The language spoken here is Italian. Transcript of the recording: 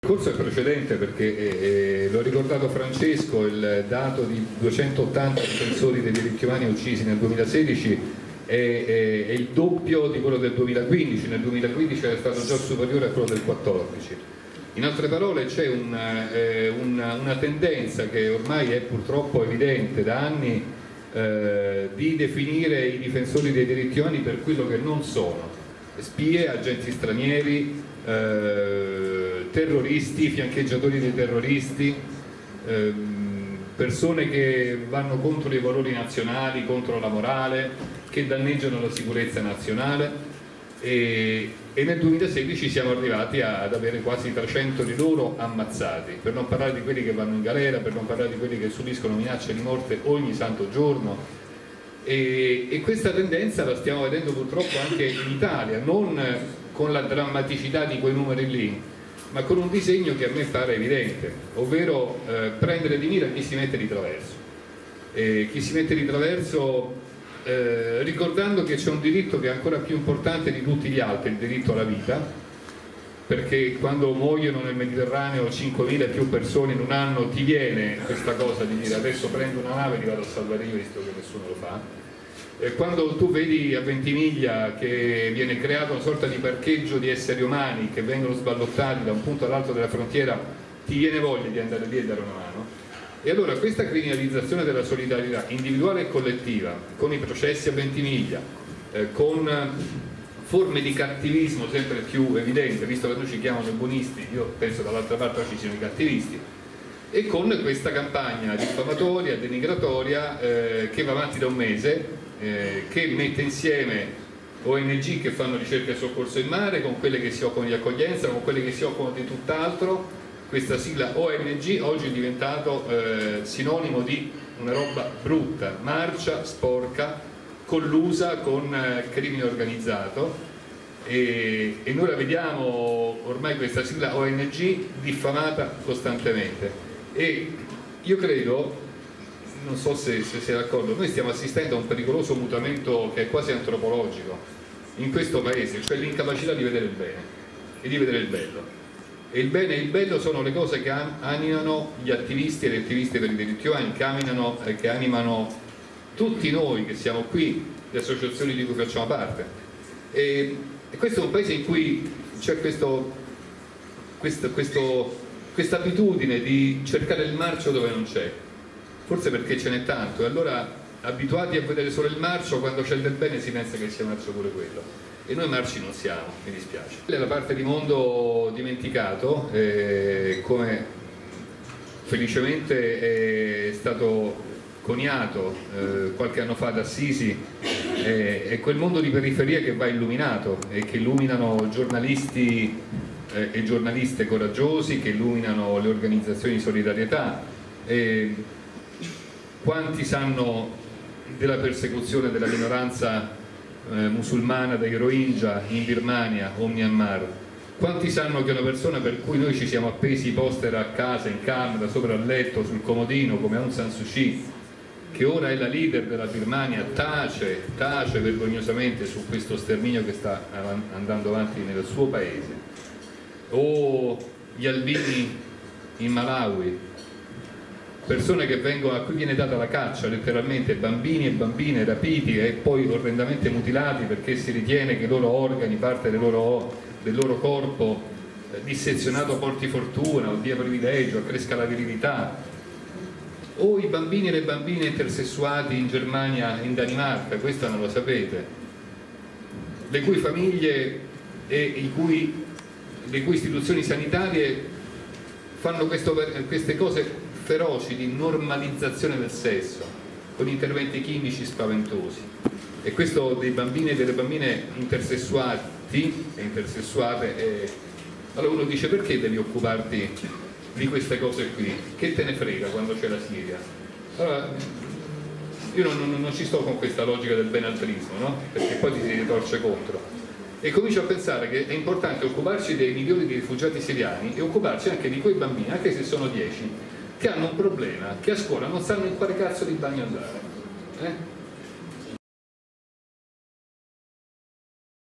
corso è precedente perché l'ho ricordato Francesco, il dato di 280 difensori dei diritti umani uccisi nel 2016 è il doppio di quello del 2015, nel 2015 era stato già superiore a quello del 2014. In altre parole c'è una tendenza che ormai è purtroppo evidente da anni di definire i difensori dei diritti umani per quello che non sono: spie, agenti stranieri, terroristi, fiancheggiatori dei terroristi, persone che vanno contro i valori nazionali, contro la morale, che danneggiano la sicurezza nazionale, e nel 2016 siamo arrivati ad avere quasi 300 di loro ammazzati, per non parlare di quelli che vanno in galera, per non parlare di quelli che subiscono minacce di morte ogni santo giorno. E questa tendenza la stiamo vedendo purtroppo anche in Italia, non con la drammaticità di quei numeri lì, ma con un disegno che a me pare evidente, ovvero prendere di mira chi si mette di traverso. Chi si mette di traverso ricordando che c'è un diritto che è ancora più importante di tutti gli altri, il diritto alla vita, perché quando muoiono nel Mediterraneo 5.000 e più persone in un anno ti viene questa cosa di dire adesso prendo una nave e li vado a salvare io, visto che nessuno lo fa. Quando tu vedi a Ventimiglia che viene creato una sorta di parcheggio di esseri umani che vengono sballottati da un punto all'altro della frontiera, ti viene voglia di andare lì e dare una mano. E allora questa criminalizzazione della solidarietà individuale e collettiva, con i processi a Ventimiglia, con forme di cattivismo sempre più evidente, visto che noi ci chiamano i buonisti, io penso dall'altra parte ci siano i cattivisti, e con questa campagna diffamatoria, denigratoria che va avanti da un mese, che mette insieme ONG che fanno ricerca e soccorso in mare con quelle che si occupano di accoglienza, con quelle che si occupano di tutt'altro. Questa sigla ONG oggi è diventato sinonimo di una roba brutta, marcia, sporca, collusa con crimine organizzato, e noi la vediamo ormai questa sigla ONG diffamata costantemente. E io credo, non so se sei d'accordo, noi stiamo assistendo a un pericoloso mutamento che è quasi antropologico in questo paese, cioè l'incapacità di vedere il bene e di vedere il bello. E il bene e il bello sono le cose che animano gli attivisti e le attiviste per i diritti umani, che animano tutti noi che siamo qui, le associazioni di cui facciamo parte. E questo è un paese in cui c'è questa abitudine di cercare il marcio dove non c'è, forse perché ce n'è tanto, e allora abituati a vedere solo il marcio, quando c'è del bene si pensa che sia marcio pure quello. E noi marci non siamo, mi dispiace. È la parte di mondo dimenticato, come felicemente è stato coniato qualche anno fa da Assisi, è quel mondo di periferia che va illuminato e che illuminano giornalisti e giornaliste coraggiosi, che illuminano le organizzazioni di solidarietà. Quanti sanno della persecuzione della minoranza musulmana dei Rohingya in Birmania o Myanmar? Quanti sanno che una persona per cui noi ci siamo appesi i poster a casa, in camera, sopra il letto, sul comodino, come Aung San Suu Kyi, che ora è la leader della Birmania, tace vergognosamente su questo sterminio che sta andando avanti nel suo paese? O gli albini in Malawi, persone a cui viene data la caccia, letteralmente, bambini e bambine rapiti e poi orrendamente mutilati perché si ritiene che i loro organi, parte del loro corpo dissezionato porti fortuna o dia privilegio, accresca la virilità. O i bambini e le bambine intersessuati in Germania, in Danimarca, questa non lo sapete, le cui famiglie e le cui istituzioni sanitarie fanno queste cose feroci di normalizzazione del sesso con interventi chimici spaventosi. E questo dei bambini e delle bambine intersessuati e intersessuate, allora uno dice: perché devi occuparti di queste cose qui? Che te ne frega quando c'è la Siria? Allora io non ci sto con questa logica del benaltrismo, no? Perché poi ti si ritorce contro, e comincio a pensare che è importante occuparci dei milioni di rifugiati siriani e occuparci anche di quei bambini, anche se sono 10, che hanno un problema, che a scuola non sanno in quale cazzo di bagno andare,